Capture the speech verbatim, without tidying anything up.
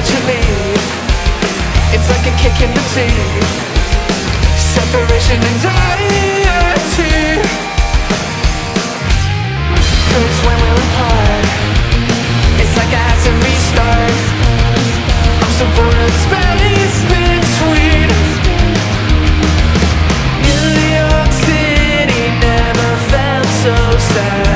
that you leave. It's like a kick in the teeth. Separation anxiety. Cause when we're apart, it's like I had to restart. I'm so bored of the space between. New York City never felt so sad.